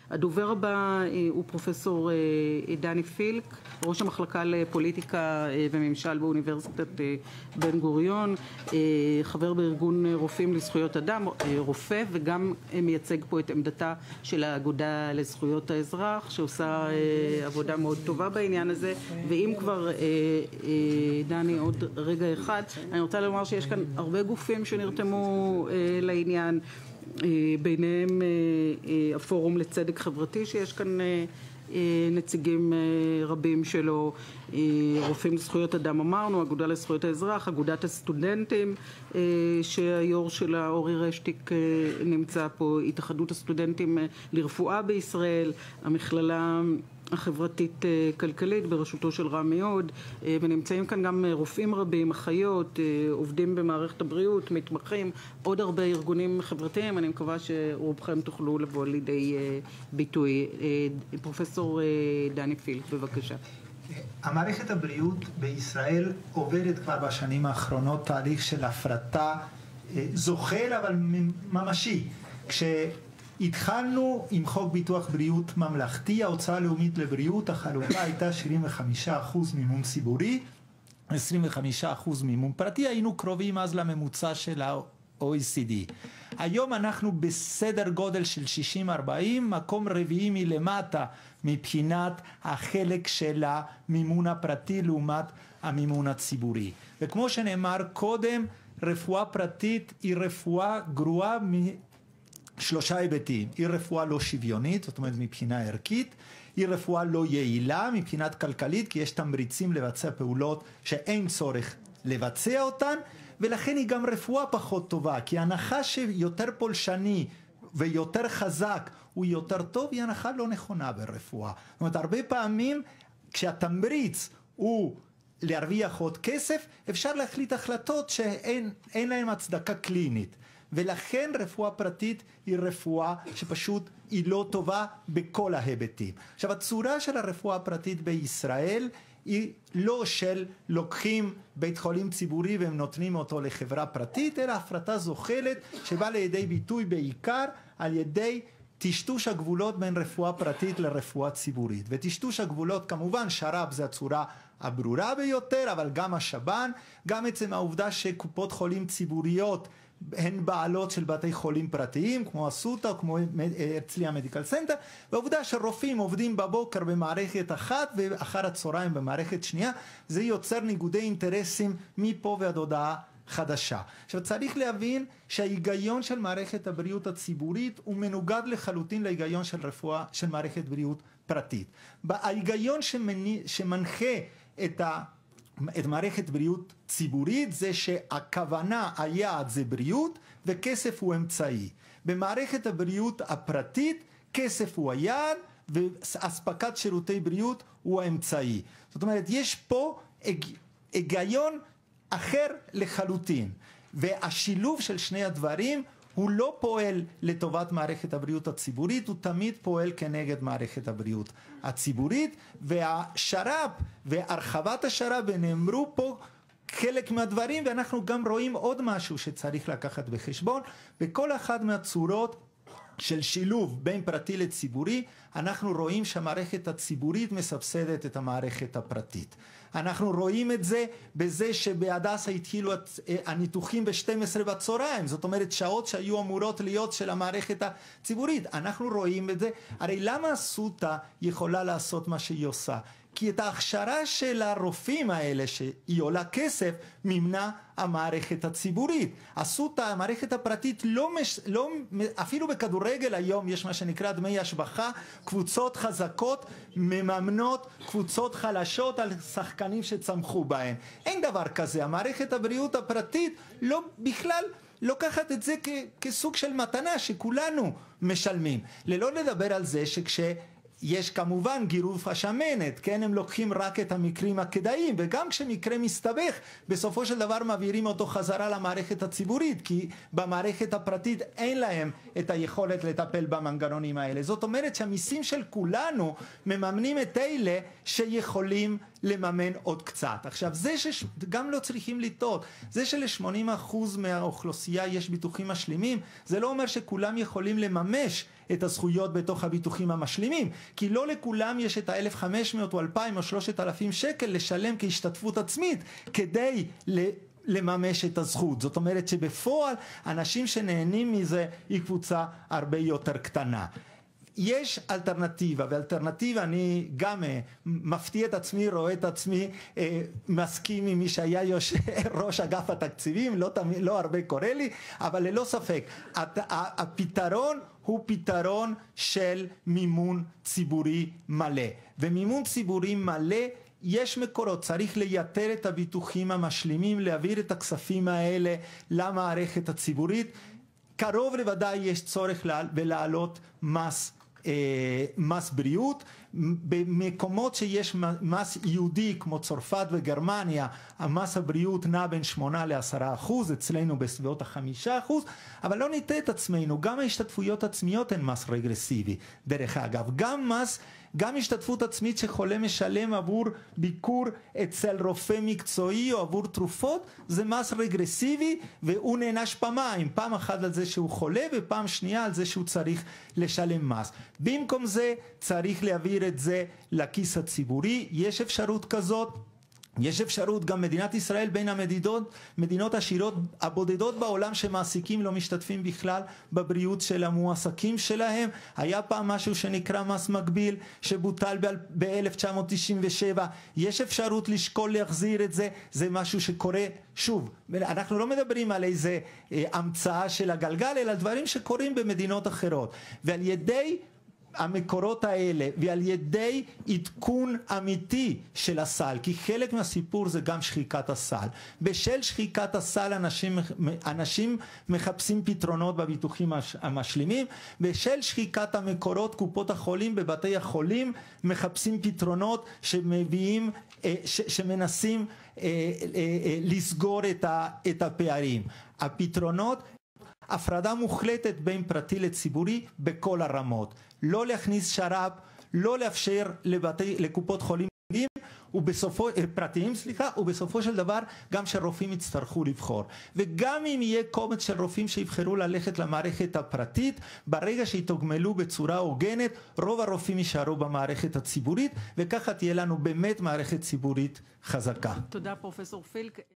הדובר הבא הוא פרופסור דני פילק, ראש המחלקה לפוליטיקה וממשל באוניברסיטת בן גוריון, חבר בארגון רופאים לזכויות אדם, רופא, וגם מייצג פה את עמדתה של האגודה לזכויות האזרח, שעושה עבודה מאוד טובה בעניין הזה. ואם כבר, דני, עוד רגע אחד, אני רוצה לומר שיש כאן הרבה גופים שנרתמו לעניין, ביניהם הפורום לצדק חברתי, שיש כאן נציגים רבים שלו, רופאים לזכויות אדם אמרנו, אגודה לזכויות האזרח, אגודת הסטודנטים שהיו"ר שלה אורי רשטיק נמצא פה, התאחדות הסטודנטים לרפואה בישראל, המכללה החברתית כלכלית בראשותו של רמי הוד, ונמצאים כאן גם רופאים רבים, אחיות, עובדים במערכת הבריאות, מתמחים, עוד הרבה ארגונים חברתיים. אני מקווה שרובכם תוכלו לבוא לידי ביטוי. פרופסור דני פילק, בבקשה. המערכת הבריאות בישראל עוברת כבר בשנים האחרונות תהליך של הפרטה זוחל אבל ממשי. התחלנו עם חוק ביטוח בריאות ממלכתי, ההוצאה הלאומית לבריאות, החלוקה הייתה 75% מימון ציבורי, 25% מימון פרטי, היינו קרובים אז לממוצע של ה-OECD. היום אנחנו בסדר גודל של 60-40, מקום רביעי מלמטה מבחינת החלק של המימון הפרטי לעומת המימון הציבורי. וכמו שנאמר קודם, רפואה פרטית היא רפואה גרועה שלושה היבטים. היא רפואה לא שוויונית, זאת אומרת מבחינה ערכית, היא רפואה לא יעילה מבחינת כלכלית, כי יש תמריצים לבצע פעולות שאין צורך לבצע אותן, ולכן היא גם רפואה פחות טובה, כי ההנחה שיותר פולשני ויותר חזק הוא יותר טוב, היא הנחה לא נכונה ברפואה. זאת אומרת, הרבה פעמים כשהתמריץ הוא להרוויח עוד כסף, אפשר להחליט החלטות שאין להן הצדקה קלינית. ולכן רפואה פרטית היא רפואה שפשוט היא לא טובה בכל ההיבטים. עכשיו, הצורה של הרפואה הפרטית בישראל היא לא של לוקחים בית חולים ציבורי והם נותנים אותו לחברה פרטית, אלא הפרטה זוחלת שבאה לידי ביטוי בעיקר על ידי טשטוש הגבולות בין רפואה פרטית לרפואה ציבורית. וטשטוש הגבולות, כמובן, שר"פ זה הצורה הברורה ביותר, אבל גם השב"ן, גם עצם העובדה שקופות חולים ציבוריות הן בעלות של בתי חולים פרטיים, כמו אסותא, כמו הרצליה מדיקל סנטר, והעובדה שרופאים עובדים בבוקר במערכת אחת ואחר הצהריים במערכת שנייה, זה יוצר ניגודי אינטרסים מפה ועד הודעה חדשה. עכשיו צריך להבין שההיגיון של מערכת הבריאות הציבורית הוא מנוגד לחלוטין להיגיון של רפואה של מערכת בריאות פרטית. ההיגיון שמנחה את מערכת בריאות ציבורית זה שהכוונה, היעד זה בריאות וכסף הוא אמצעי. במערכת הבריאות הפרטית כסף הוא היעד והספקת שירותי בריאות הוא האמצעי. זאת אומרת, יש פה היגיון אחר לחלוטין, והשילוב של שני הדברים הוא לא פועל לטובת מערכת הבריאות הציבורית, הוא תמיד פועל כנגד מערכת הבריאות הציבורית, והשר"פ והרחבת השר"פ ונאמרו פה חלק מהדברים, ואנחנו גם רואים עוד משהו שצריך לקחת בחשבון. בכל אחת מהצורות של שילוב בין פרטי לציבורי, אנחנו רואים שהמערכת הציבורית מסבסדת את המערכת הפרטית. אנחנו רואים את זה בזה שבהדסה התחילו הניתוחים ב-12 בצהריים, זאת אומרת שעות שהיו אמורות להיות של המערכת הציבורית. אנחנו רואים את זה, הרי למה אסותא יכולה לעשות מה שהיא עושה? כי את ההכשרה של הרופאים האלה שהיא עולה כסף, ממנה המערכת הציבורית. אסותא, המערכת הפרטית, אפילו בכדורגל היום יש מה שנקרא דמי השבחה, קבוצות חזקות מממנות קבוצות חלשות על שחקנים שצמחו בהן. אין דבר כזה, המערכת הבריאות הפרטית בכלל לוקחת את זה כסוג של מתנה שכולנו משלמים. ללא לדבר על זה יש כמובן גירוף השמנת, כן? הם לוקחים רק את המקרים הכדאיים, וגם כשמקרה מסתבך, בסופו של דבר מעבירים אותו חזרה למערכת הציבורית, כי במערכת הפרטית אין להם את היכולת לטפל במנגנונים האלה. זאת אומרת שהמיסים של כולנו מממנים את אלה שיכולים לממן עוד קצת. עכשיו, זה שגם לא צריכים לטעות, זה של-80% מהאוכלוסייה יש ביטוחים משלימים, זה לא אומר שכולם יכולים לממש את הזכויות בתוך הביטוחים המשלימים, כי לא לכולם יש את ה-1,500 או 2,000 או 3,000 שקל לשלם כהשתתפות עצמית כדי לממש את הזכות. זאת אומרת שבפועל אנשים שנהנים מזה היא קבוצה הרבה יותר קטנה. יש אלטרנטיבה, ואלטרנטיבה אני גם מפתיע את עצמי, רואה את עצמי, מסכים עם מי שהיה ראש אגף התקציבים, לא הרבה קורה לי, אבל ללא ספק, הפתרון הוא פתרון של מימון ציבורי מלא. ומימון ציבורי מלא יש מקורות, צריך לייתר את הביטוחים המשלימים, להעביר את הכספים האלה למערכת הציבורית. קרוב לוודאי יש צורך להעלות מס בריאות. במקומות שיש מס יהודי כמו צרפת וגרמניה, המס הבריאות נע בין 8-10%, אצלנו בסביבות 5%, אבל לא ניתן את עצמנו, גם ההשתתפויות עצמיות הן מס רגרסיבי. דרך אגב, גם השתתפות עצמית שחולה משלם עבור ביקור אצל רופא מקצועי או עבור תרופות, זה מס רגרסיבי, והוא נענש פעמיים, פעם אחת על זה שהוא חולה ופעם שנייה על זה שהוא צריך לשלם מס. במקום זה צריך להעביר את זה לכיס הציבורי. יש אפשרות כזאת. יש אפשרות, גם מדינת ישראל בין המדינות העשירות הבודדות בעולם שמעסיקים לא משתתפים בכלל בבריאות של המועסקים שלהם. היה פעם משהו שנקרא מס מקביל שבוטל ב-1997. יש אפשרות לשקול להחזיר את זה, זה משהו שקורה שוב. אנחנו לא מדברים על איזה המצאה של הגלגל, אלא דברים שקורים במדינות אחרות. ועל ידי המקורות האלה ועל ידי עדכון אמיתי של הסל, כי חלק מהסיפור זה גם שחיקת הסל. בשל שחיקת הסל אנשים מחפשים פתרונות בביטוחים המשלימים, בשל שחיקת המקורות קופות החולים בבתי החולים מחפשים פתרונות שמנסים לסגור את הפערים. הפתרונות, הפרדה מוחלטת בין פרטי לציבורי בכל הרמות. לא להכניס שר"פ, לא לאפשר לקופות חולים פרטיים, ובסופו של דבר גם שרופאים יצטרכו לבחור. וגם אם יהיה קומץ של רופאים שיבחרו ללכת למערכת הפרטית, ברגע שיתוגמלו בצורה הוגנת, רוב הרופאים יישארו במערכת הציבורית, וככה תהיה לנו באמת מערכת ציבורית חזקה. תודה פרופסור פילק.